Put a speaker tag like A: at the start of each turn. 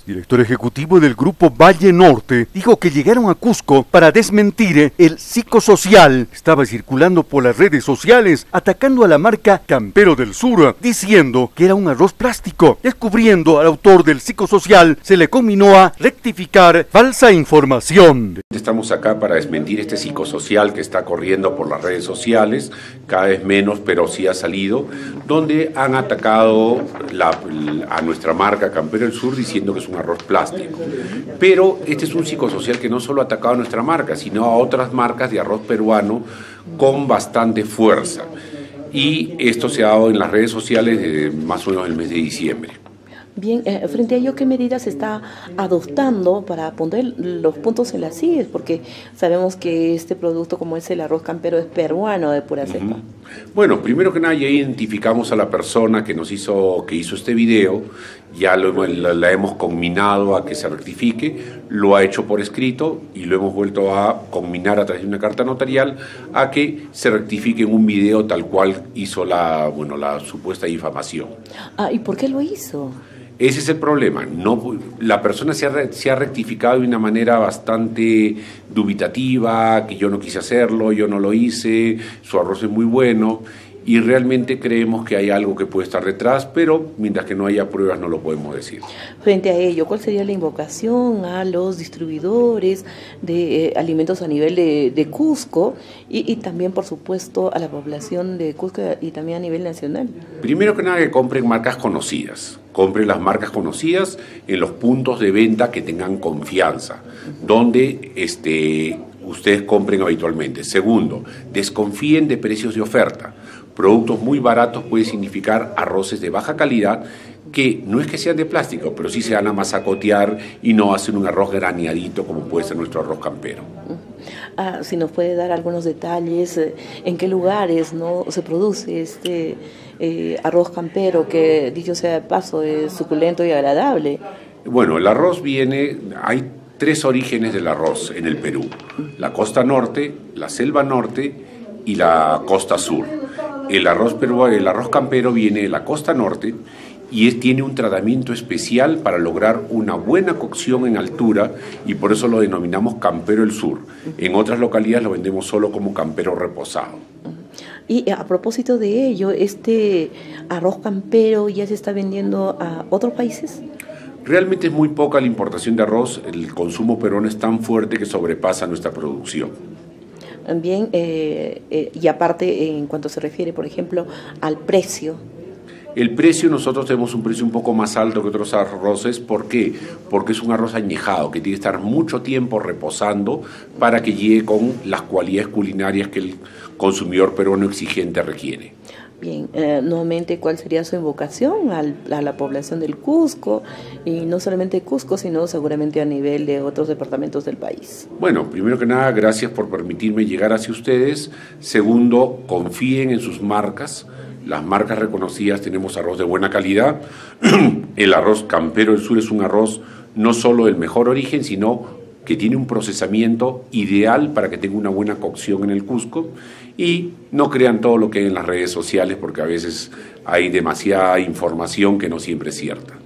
A: director ejecutivo del Grupo Valle Norte, dijo que llegaron a Cusco para desmentir el psicosocial. Estaba circulando por las redes sociales atacando a la marca Campero del Sur, diciendo que era un arroz plástico. Descubriendo al autor del psicosocial, se le conminó a rectificar falsa información.
B: Estamos acá para desmentir este psicosocial que está corriendo por las redes sociales, cada vez menos, pero sí ha salido, donde han atacado a nuestra marca Campero del Sur diciendo que es un arroz plástico. Pero este es un psicosocial que no solo ha atacado a nuestra marca, sino a otras marcas de arroz peruano con bastante fuerza. Y esto se ha dado en las redes sociales desde más o menos el mes de diciembre.
C: Bien, frente a ello, ¿qué medidas se está adoptando para poner los puntos en las IES? Porque sabemos que este producto, como es el arroz campero, es peruano de pura cepa.
B: Bueno, primero que nada ya identificamos a la persona que hizo este video, ya la hemos conminado a que se rectifique, lo ha hecho por escrito y lo hemos vuelto a conminar a través de una carta notarial a que se rectifique en un video tal cual hizo la supuesta difamación.
C: ¿Y por qué lo hizo?
B: Ese es el problema. La persona se ha rectificado de una manera bastante dubitativa, que yo no quise hacerlo, yo no lo hice, su arroz es muy bueno, y realmente creemos que hay algo que puede estar detrás, pero mientras que no haya pruebas no lo podemos decir.
C: Frente a ello, ¿cuál sería la invocación a los distribuidores de alimentos a nivel de Cusco y también, por supuesto, a la población de Cusco y también a nivel nacional?
B: Primero que nada, que compren marcas conocidas. Compren las marcas conocidas en los puntos de venta que tengan confianza, donde ustedes compren habitualmente. Segundo, desconfíen de precios de oferta. Productos muy baratos puede significar arroces de baja calidad que no es que sean de plástico, pero sí se van a masacotear y no hacen un arroz graneadito como puede ser nuestro arroz campero.
C: Si nos puede dar algunos detalles, en qué lugares se produce este arroz campero, que dicho sea de paso es suculento y agradable.
B: Bueno, el arroz hay 3 orígenes del arroz en el Perú: la costa norte, la selva norte y la costa sur. El arroz campero viene de la costa norte y tiene un tratamiento especial para lograr una buena cocción en altura, y por eso lo denominamos Campero del Sur. En otras localidades lo vendemos solo como campero reposado.
C: Y a propósito de ello, ¿este arroz campero ya se está vendiendo a otros países?
B: Realmente es muy poca la importación de arroz. El consumo peruano es tan fuerte que sobrepasa nuestra producción.
C: Bien, y aparte, en cuanto se refiere, por ejemplo, al precio.
B: El precio, nosotros tenemos un precio un poco más alto que otros arroces. ¿Por qué? Porque es un arroz añejado, que tiene que estar mucho tiempo reposando para que llegue con las cualidades culinarias que el consumidor peruano exigente requiere.
C: Bien, nuevamente, ¿cuál sería su invocación a la población del Cusco? Y no solamente Cusco, sino seguramente a nivel de otros departamentos del país.
B: Bueno, primero que nada, gracias por permitirme llegar hacia ustedes. Segundo, confíen en sus marcas. Las marcas reconocidas, tenemos arroz de buena calidad. El arroz Campero del Sur es un arroz no solo del mejor origen, sino que tiene un procesamiento ideal para que tenga una buena cocción en el Cusco. Y no crean todo lo que hay en las redes sociales, porque a veces hay demasiada información que no siempre es cierta.